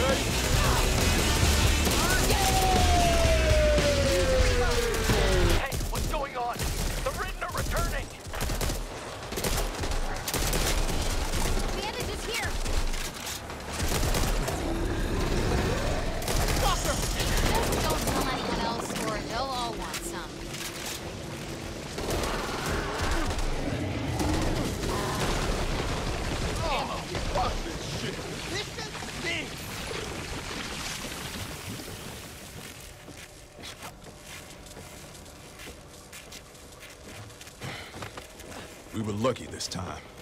Hey, what's going on? The Ridden are returning! Bandage is here! Just don't tell anyone else or they'll all want some. Oh, fuck this shit. This is big. We were lucky this time.